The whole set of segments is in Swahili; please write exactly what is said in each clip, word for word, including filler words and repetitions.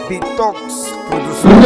Bitox Produção.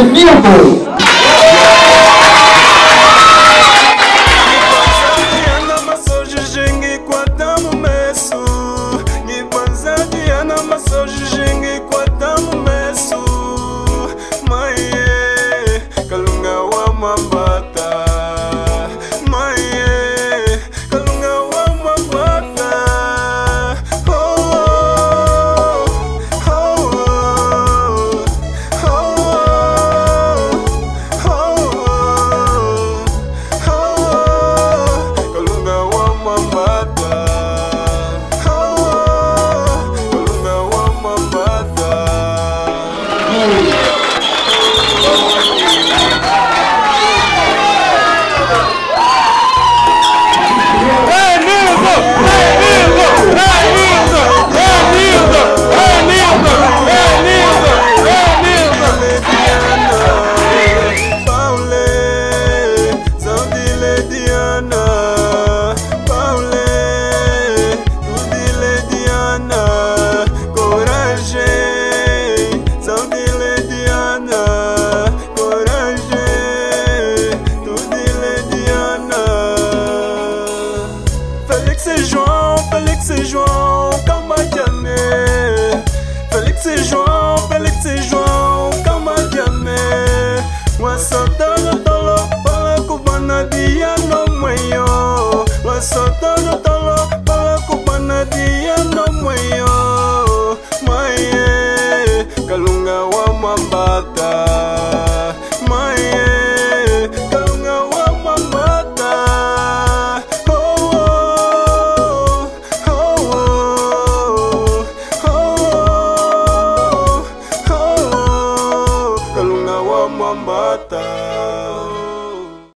Félix João, Félix João, calma jamais. Félix João, Félix João, calma jamais. Wasotano tolo, pala kubana dia no mueyo. Wasotano tolo, pala kubana dia no mueyo. Maye, kalunga wa mambata. Maye, kalunga wa mambata. Mambata.